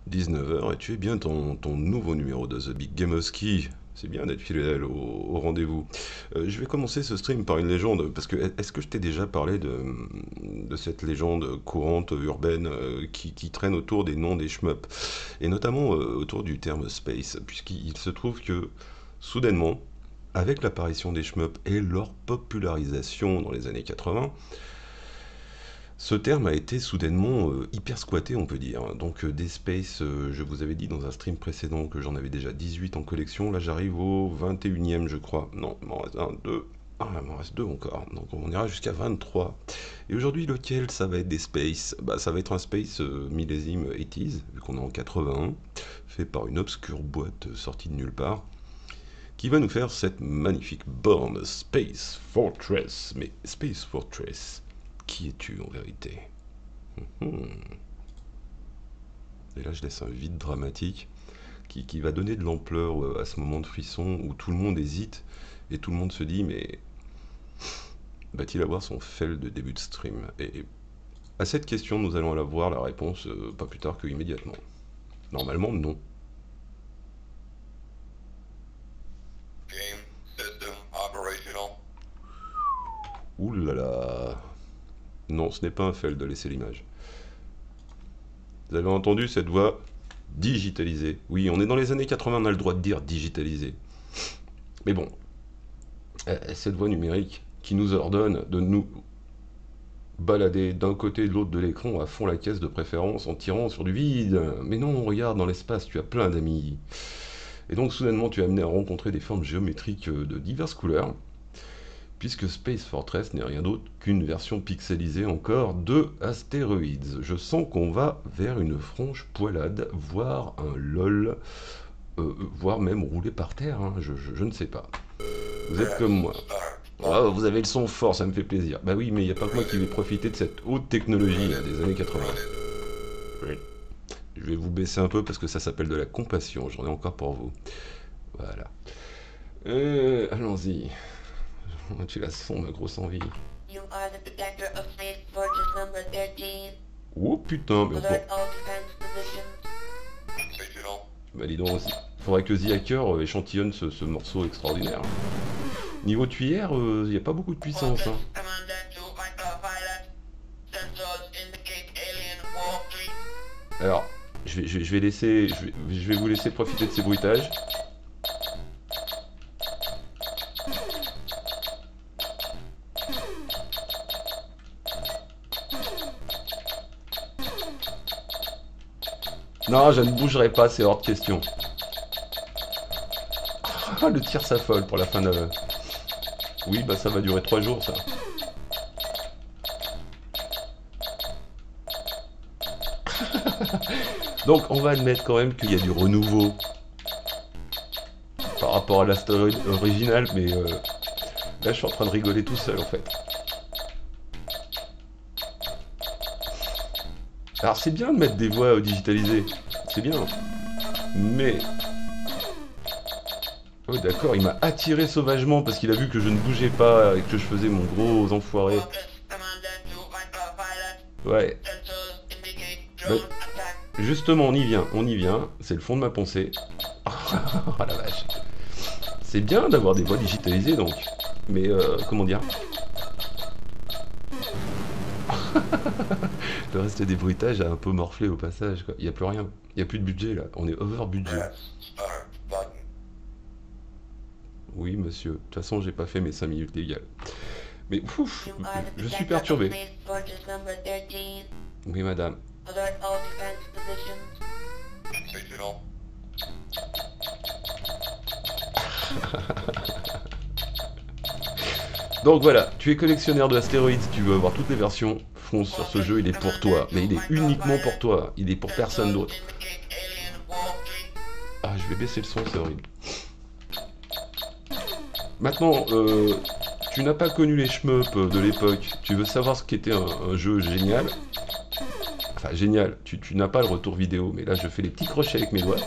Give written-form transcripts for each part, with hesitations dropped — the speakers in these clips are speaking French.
19 heures et tu es bien ton nouveau numéro de The Big Game of Ski. C'est bien d'être fidèle au rendez-vous. Je vais commencer ce stream par une légende, parce que est-ce que je t'ai déjà parlé de cette légende courante urbaine qui traîne autour des noms des shmups, et notamment autour du terme space, puisqu'il se trouve que soudainement, avec l'apparition des shmups et leur popularisation dans les années 80, ce terme a été soudainement hyper squatté, on peut dire. Donc des spaces, je vous avais dit dans un stream précédent que j'en avais déjà 18 en collection. Là j'arrive au 21e je crois. Non, il m'en reste un, deux. Ah, il m'en reste deux encore. Donc on ira jusqu'à 23. Et aujourd'hui lequel ça va être des spaces? Bah ça va être un space millésime 80s, vu qu'on est en 81, fait par une obscure boîte sortie de nulle part, qui va nous faire cette magnifique borne Space Fortress. Mais Space Fortress, qui es-tu en vérité? Hmm. Et là, je laisse un vide dramatique qui va donner de l'ampleur à ce moment de frisson où tout le monde hésite et tout le monde se dit mais va-t-il avoir son fail de début de stream? Et à cette question, nous allons avoir la réponse pas plus tard que immédiatement. Normalement, non. Game system operational. Ouh là là. Non, ce n'est pas un fail de laisser l'image. Vous avez entendu cette voix digitalisée? Oui, on est dans les années 80, on a le droit de dire digitalisée. Mais bon, cette voix numérique qui nous ordonne de nous balader d'un côté et de l'autre de l'écran à fond la caisse de préférence en tirant sur du vide. Mais non, regarde dans l'espace, tu as plein d'amis. Et donc soudainement tu es amené à rencontrer des formes géométriques de diverses couleurs, puisque Space Fortress n'est rien d'autre qu'une version pixelisée encore de Astéroïdes. Je sens qu'on va vers une franche poilade, voire un LOL, voire même rouler par terre, hein, je ne sais pas. Vous êtes comme moi. Oh, vous avez le son fort, ça me fait plaisir. Bah oui, mais il n'y a pas que moi qui vais profiter de cette haute technologie là, des années 80. Oui. Je vais vous baisser un peu parce que ça s'appelle de la compassion, j'en ai encore pour vous. Voilà. Allons-y. Tu la sens, ma grosse envie. You are the protector of Space Fortress number 13. Oh putain, mais on peut... Alert all defense positions. Operational. Bah dis donc aussi. Faudrait que The Hacker échantillonne ce morceau extraordinaire. Niveau tuyère, il n'y a pas beaucoup de puissance. Hein. Commander to micropilot. Sensors indicate alien warp 3. Alors, je vais laisser, je vais vous laisser profiter de ces bruitages. Non, je ne bougerai pas, c'est hors de question. Ah, le tir s'affole pour la fin de... Oui, bah ça va durer 3 jours, ça. Donc, on va admettre quand même qu'il y a du renouveau par rapport à l'astéroïde original, mais là, je suis en train de rigoler tout seul, en fait. Alors, c'est bien de mettre des voix digitalisées, c'est bien. Mais... Oh d'accord, il m'a attiré sauvagement parce qu'il a vu que je ne bougeais pas et que je faisais mon gros enfoiré. Focus, Commander to micropilot. Ouais, Sensors indicate bah, drone attack. justement, on y vient, c'est le fond de ma pensée. Oh la vache. C'est bien d'avoir des voix digitalisées donc, mais comment dire? Le reste des bruitages a un peu morflé au passage, quoi. Il n'y a plus rien, il n'y a plus de budget là, on est over budget. Press start button. Oui monsieur, de toute façon j'ai pas fait mes 5 minutes légales. Mais ouf, You are the je suis protector of perturbé. Space Fortress number 13. Oui madame. Alert all defense positions. Operational. Donc voilà, tu es collectionneur de astéroïdes, si tu veux avoir toutes les versions, fonce sur ce jeu, il est pour toi. Mais il est uniquement pour toi, il est pour personne d'autre. Indicate alien warp 3. Ah, je vais baisser le son, c'est horrible. Maintenant, tu n'as pas connu les shmups de l'époque, tu veux savoir ce qu'était un jeu génial. Enfin, génial, tu n'as pas le retour vidéo, mais là je fais les petits crochets avec mes doigts.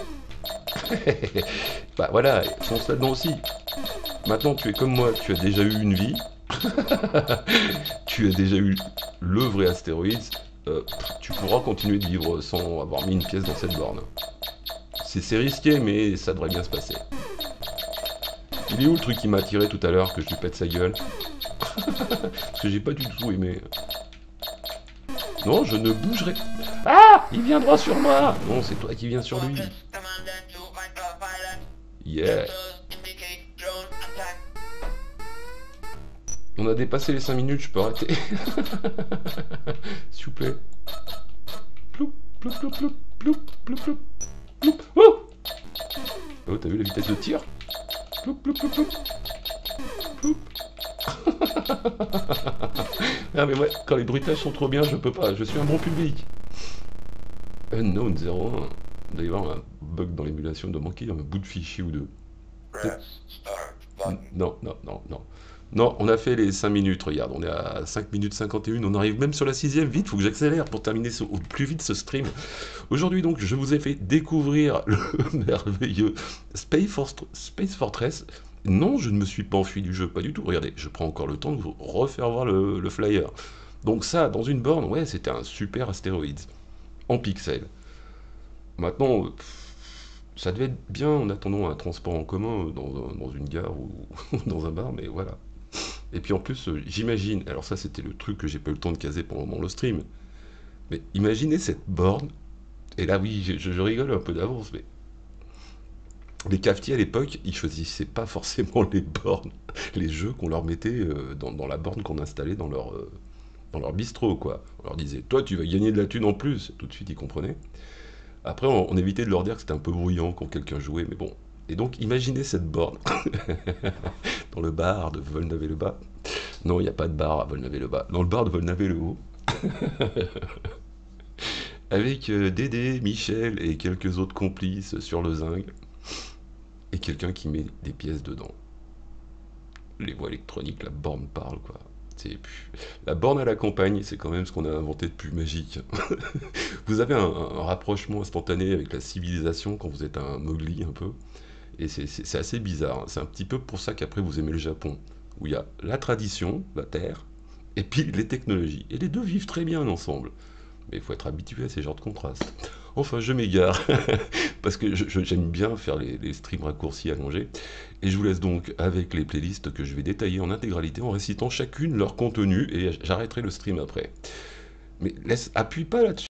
Bah voilà, fonce là-dedans aussi. Maintenant, tu es comme moi, tu as déjà eu une vie. Tu as déjà eu le vrai astéroïde. tu pourras continuer de vivre sans avoir mis une pièce dans cette borne. C'est risqué, mais ça devrait bien se passer. Il est où le truc qui m'a attiré tout à l'heure, que je lui pète sa gueule? Parce que j'ai pas du tout aimé. Non, je ne bougerai. Ah! Il vient droit sur moi! Non, c'est toi qui viens sur lui. Focus, Commander to Micropilot. Yeah. Sensors indicate drone attack. On a dépassé les 5 minutes, je peux arrêter. S'il vous plaît. Ploup, ploup, ploup, ploup, ploup, ploup, ploup, ploup. Oh! Oh, t'as vu la vitesse de tir? Ploup, ploup, ploup, ploup. Ploup. Ah mais ouais, quand les bruitages sont trop bien, je peux pas, je suis un bon public. Unknown 01. Il doit y avoir un bug dans l'émulation, il doit manquer un bout de fichier ou deux. Press start button. Non, non, non, non. Non, on a fait les 5 minutes, regarde, on est à 5 minutes 51, on arrive même sur la 6ème, vite, faut que j'accélère pour terminer au plus vite ce stream. Aujourd'hui donc, je vous ai fait découvrir le merveilleux Space Fortress. Non, je ne me suis pas enfui du jeu, pas du tout, regardez, je prends encore le temps de vous refaire voir le flyer. Donc ça, dans une borne, ouais, c'était un super astéroïde, en pixels. Maintenant, ça devait être bien en attendant un transport en commun dans une gare ou dans un bar, mais voilà. Et puis en plus, j'imagine, alors ça c'était le truc que j'ai pas eu le temps de caser pendant le stream, mais imaginez cette borne, et là oui, je rigole un peu d'avance, mais les cafetiers à l'époque, ils choisissaient pas forcément les bornes, les jeux qu'on leur mettait dans la borne qu'on installait dans leur bistrot, quoi. On leur disait, toi tu vas gagner de la thune en plus, tout de suite ils comprenaient. Après, on évitait de leur dire que c'était un peu bruyant quand quelqu'un jouait, mais bon. Et donc, imaginez cette borne dans le bar de Volnavy-le-Bas. Non, il n'y a pas de bar à Volnavy-le-Bas. Dans le bar de Volnavy-le-Haut. Avec Dédé, Michel et quelques autres complices sur le zinc. Et quelqu'un qui met des pièces dedans. Les voix électroniques, la borne parle, quoi. La borne à la campagne, c'est quand même ce qu'on a inventé de plus magique. Vous avez un rapprochement instantané avec la civilisation quand vous êtes un Mowgli un peu. Et c'est assez bizarre. C'est un petit peu pour ça qu'après vous aimez le Japon, où il y a la tradition, la terre, et puis les technologies. Et les deux vivent très bien ensemble. Mais il faut être habitué à ces genres de contrastes. Enfin, je m'égare, parce que j'aime bien faire les streams raccourcis allongés. Et je vous laisse donc avec les playlists que je vais détailler en intégralité en récitant chacune leur contenu, et j'arrêterai le stream après. Mais appuie pas là-dessus.